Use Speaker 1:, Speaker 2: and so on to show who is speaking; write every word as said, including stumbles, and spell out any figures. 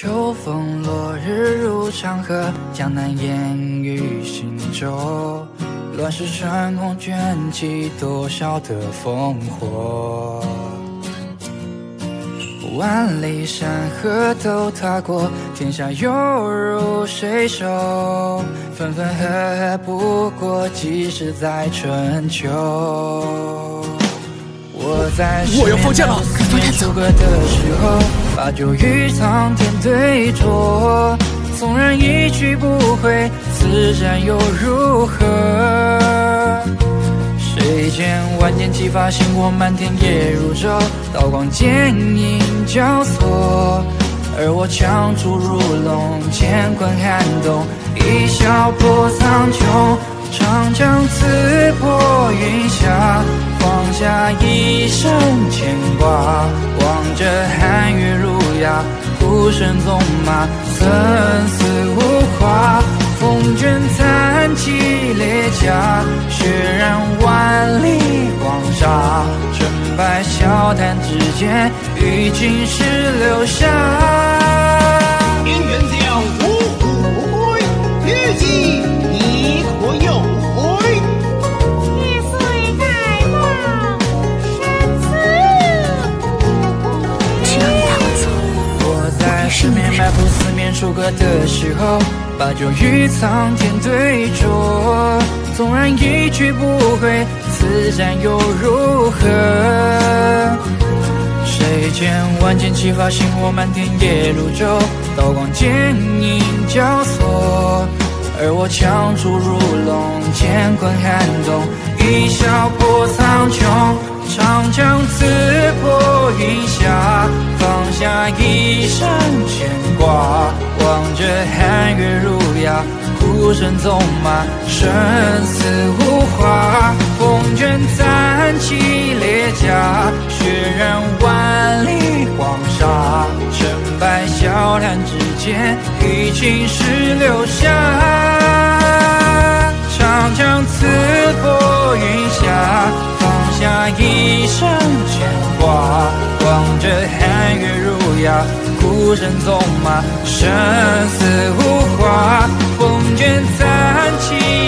Speaker 1: 秋风落日入长河，江南烟雨行舟。乱世山空卷起多少的烽火，万里山河都踏过，天下又如谁手？分分合合不过几时在春秋。我在
Speaker 2: 我要放假了，
Speaker 1: 四面楚歌的时候，把酒与苍天对酌。纵然一去不回，此战又如何？谁见万箭齐发，星火漫天夜如昼，刀光剑影交错。而我枪出如龙，乾坤撼动，一笑破苍穹。长江刺破云霞，放下一生牵挂。望着汉月儒雅，孤身纵马，生死无夸。风卷残骑列甲，血染万里黄沙。成败笑谈之间，与青史留下。
Speaker 3: 天元将五虎归，虞姬一可有回。
Speaker 4: 玉碎在望，生死
Speaker 2: 只要你带我走，
Speaker 1: 我在四面埋伏四面楚歌的时候，把酒与苍天对酌。纵然一去不回，此战又如何？谁见万箭齐发，星火漫天夜如昼，刀光剑影交错。而我枪出如龙，乾坤撼动，一笑破苍穹。长江刺破云霞，放下一生牵挂。望着汉月儒雅，孤身纵马，生死无话。风卷残骑列甲，血染万里黄沙。成败笑谈之间，与青史留下。长江刺破云霞，放下一生牵挂。望着汉月儒雅，孤身纵马，生死无话。风卷残骑